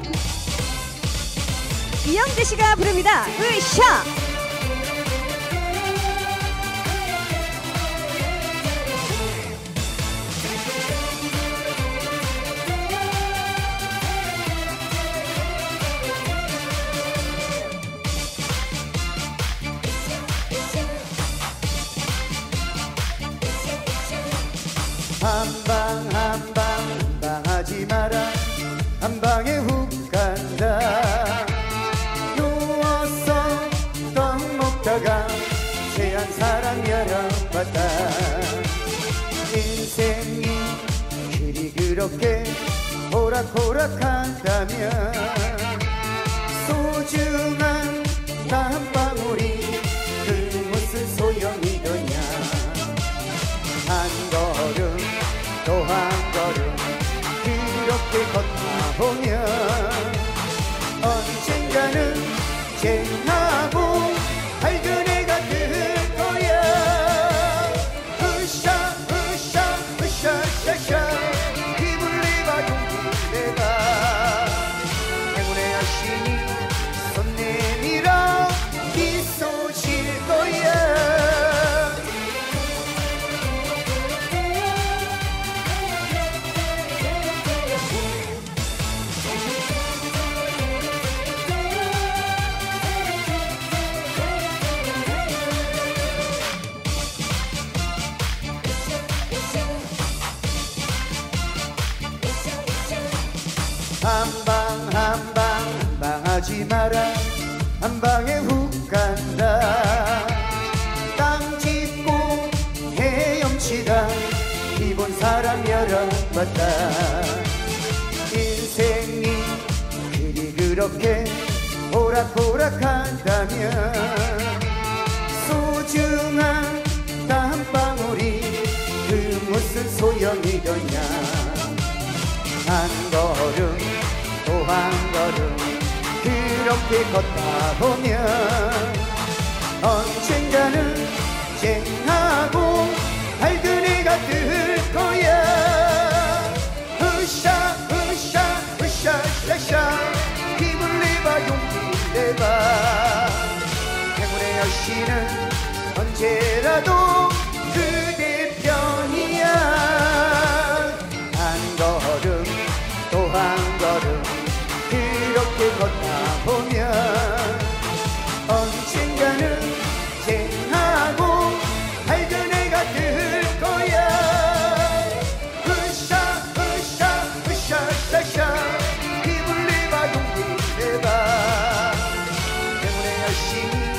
이영재 씨가 부릅니다. 으쌰. 한방 하지 마라. 한방에 훅 간다. 누워서 떡 먹다가 새한 사람 열어봤다. 인생이 그리 그렇게 호락호락하다면 소중한 땀 방울이 그 무슨 소용이더냐. 한 걸음 또 한 걸음 그렇게 걷다 보면 언젠가는 쟁하고 밝은 해가 뜰 거야. 으쌰 으쌰 으쌰 샤샤 힘을 내봐 용기 내봐. 행운의 여신이 손 내밀어 미소 질 거야. 한방 하지 마라. 한방에 훅 간다. 땅 짚고 헤엄치다 기본 사람 열어봤다. 인생이 그리 그렇게 호락호락한다면 소중한 땀방울이 그 무슨 소용이더냐. 한 걸음 또 한 걸음 그렇게 걷다 보면 언젠가는 쟁하고 밝은 해가 뜰 거야. 으쌰 으쌰 으쌰 샤샤 힘을 내봐 용기 내봐. 행운의 여신은 언제라도 그대 편이야. 한 걸음 또 한 걸음 그렇게 걷다 보면 언젠가는 쟁하고 밝은 해가 뜰 거야. 으쌰 으쌰 으쌰 샤샤 힘을 내봐 용기 내봐. 행운의 여신이